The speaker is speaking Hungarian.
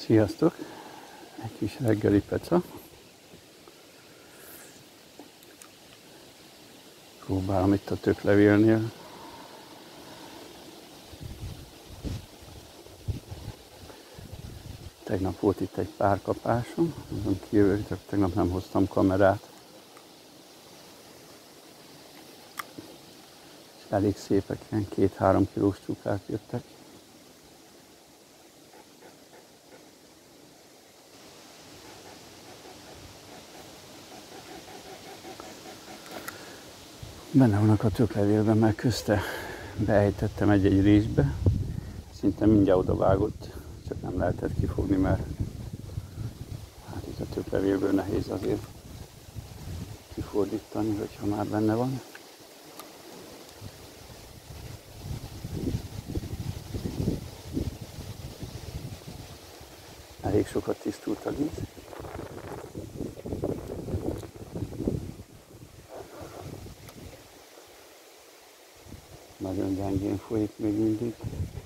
Sziasztok! Egy kis reggeli peca. Próbálom itt a töklevélnél. Tegnap volt itt egy pár kapásom, azon kívül tegnap nem hoztam kamerát. És elég szépek, ilyen 2-3 kilós csukák jöttek. Benne vannak a töklevélben, mert közte beejtettem egy-egy részbe. Szinte mindjárt odavágott, csak nem lehetett kifogni, mert hát itt a töklevélből nehéz azért kifordítani, hogyha már benne van. Elég sokat tisztult a víz. Nagyon gyengén folyik még mindig.